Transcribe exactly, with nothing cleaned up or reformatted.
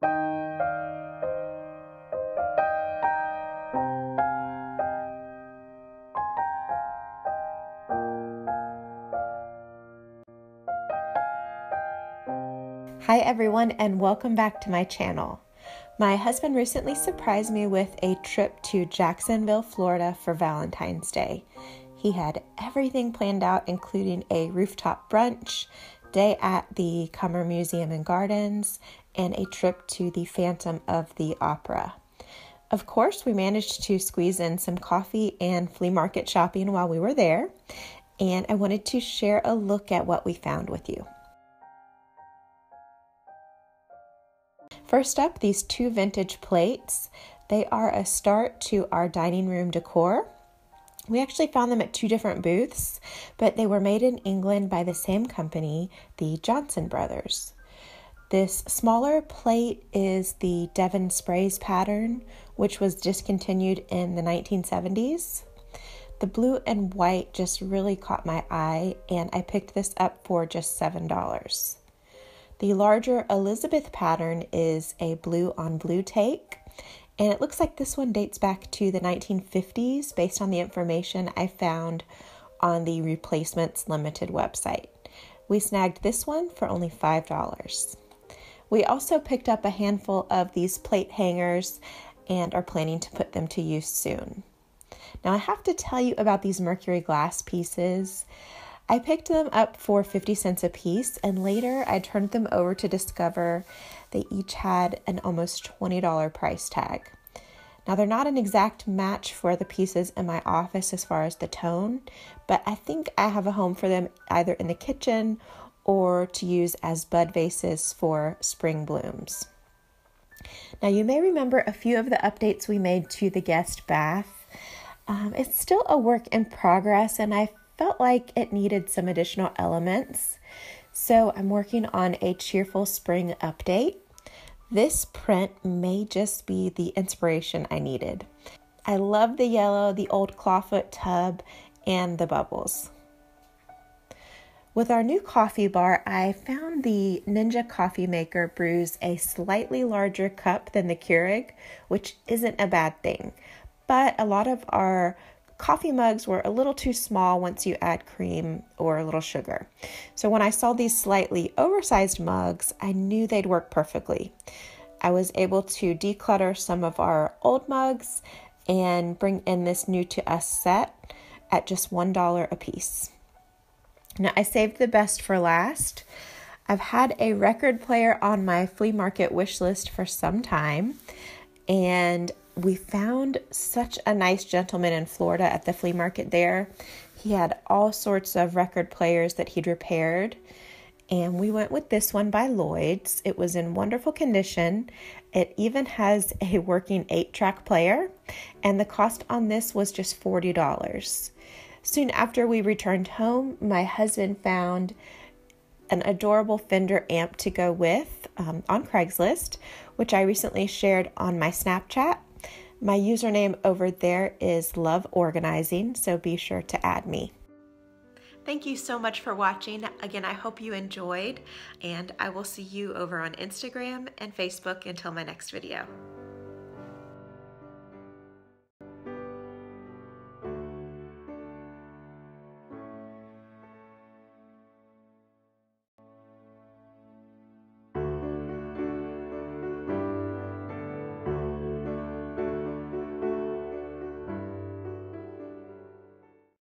Hi everyone, and welcome back to my channel. My husband recently surprised me with a trip to Jacksonville, Florida for Valentine's Day. He had everything planned out, including a rooftop brunch, day at the Cummer Museum and Gardens, and a trip to the Phantom of the Opera. Of course, we managed to squeeze in some coffee and flea market shopping while we were there, and I wanted to share a look at what we found with you. First up, these two vintage plates. They are a start to our dining room decor. We actually found them at two different booths, but they were made in England by the same company, the Johnson Brothers. This smaller plate is the Devon Sprays pattern, which was discontinued in the nineteen seventies. The blue and white just really caught my eye, and I picked this up for just seven dollars. The larger Elizabeth pattern is a blue on blue take, and it looks like this one dates back to the nineteen fifties based on the information I found on the Replacements Limited website. We snagged this one for only five dollars. We also picked up a handful of these plate hangers and are planning to put them to use soon. Now I have to tell you about these mercury glass pieces. I picked them up for fifty cents a piece, and later I turned them over to discover they each had an almost twenty dollars price tag. Now they're not an exact match for the pieces in my office as far as the tone, but I think I have a home for them either in the kitchen or to use as bud vases for spring blooms. Now you may remember a few of the updates we made to the guest bath. Um, it's still a work in progress, and I felt like it needed some additional elements, so I'm working on a cheerful spring update. This print may just be the inspiration I needed. I love the yellow, the old clawfoot tub, and the bubbles. With our new coffee bar, I found the Ninja Coffee Maker brews a slightly larger cup than the Keurig, which isn't a bad thing, but a lot of our coffee mugs were a little too small once you add cream or a little sugar. So when I saw these slightly oversized mugs, I knew they'd work perfectly. I was able to declutter some of our old mugs and bring in this new to us set at just one dollar a piece. Now I saved the best for last. I've had a record player on my flea market wish list for some time, and we found such a nice gentleman in Florida at the flea market there. He had all sorts of record players that he'd repaired, and we went with this one by Lloyd's. It was in wonderful condition. It even has a working eight-track player, and the cost on this was just forty dollars. Soon after we returned home, my husband found an adorable Fender amp to go with um, on Craigslist, which I recently shared on my Snapchat. My username over there is Love Organizing, so be sure to add me. Thank you so much for watching. Again, I hope you enjoyed, and I will see you over on Instagram and Facebook until my next video.